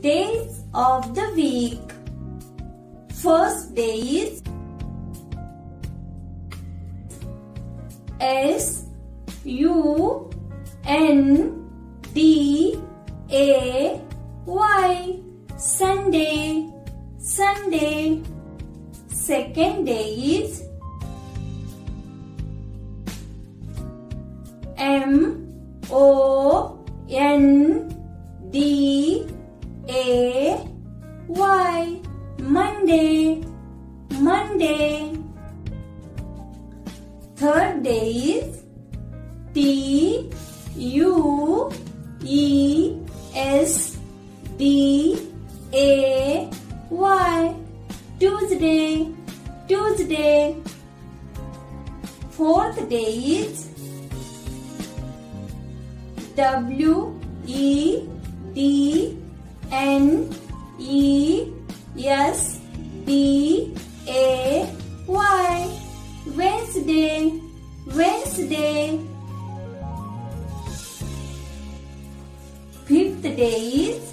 Days of the week. First day is Sunday. Sunday. Second day is Monday. Monday. Third day is Tuesday. Tuesday. Fourth day is Wednesday. Wednesday. Fifth day is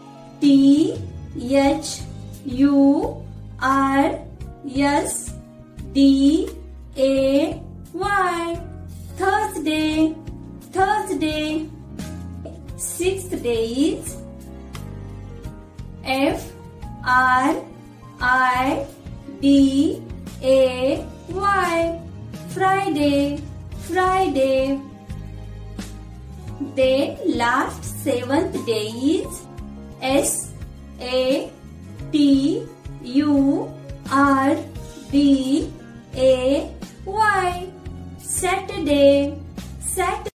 Thursday. Thursday. Sixth day is Friday. Friday. Then last seventh day is Saturday. Saturday.